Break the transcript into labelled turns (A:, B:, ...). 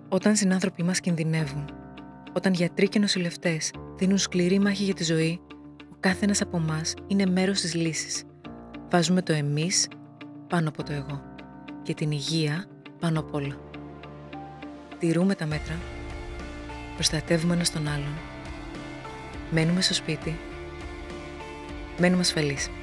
A: Όταν συνάνθρωποι μας κινδυνεύουν, όταν γιατροί και νοσηλευτές δίνουν σκληρή μάχη για τη ζωή, ο κάθε ένας από εμάς είναι μέρος της λύσης. Βάζουμε το εμείς πάνω από το εγώ και την υγεία πάνω απ' όλα. Τηρούμε τα μέτρα, προστατεύουμε ένας τον άλλον, μένουμε στο σπίτι, μένουμε ασφαλείς.